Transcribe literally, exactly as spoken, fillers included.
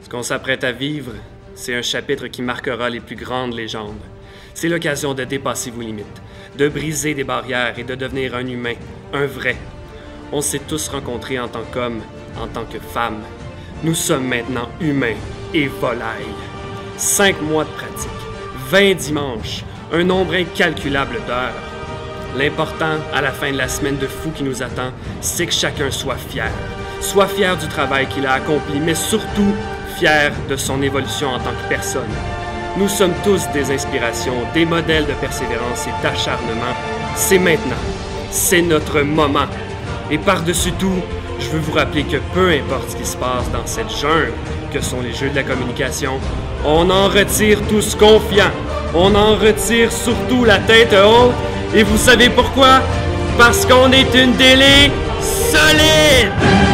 Ce qu'on s'apprête à vivre, c'est un chapitre qui marquera les plus grandes légendes. C'est l'occasion de dépasser vos limites, de briser des barrières et de devenir un humain, un vrai. On s'est tous rencontrés en tant qu'hommes, en tant que femmes. Nous sommes maintenant humains et volailles. Cinq mois de pratique, vingt dimanches, un nombre incalculable d'heures. L'important, à la fin de la semaine de fou qui nous attend, c'est que chacun soit fier. Soit fier du travail qu'il a accompli, mais surtout fier de son évolution en tant que personne. Nous sommes tous des inspirations, des modèles de persévérance et d'acharnement. C'est maintenant. C'est notre moment. Et par-dessus tout, je veux vous rappeler que peu importe ce qui se passe dans cette jungle que sont les jeux de la communication, on en retire tous confiants. On en retire surtout la tête haute. Et vous savez pourquoi? Parce qu'on est une télé solide!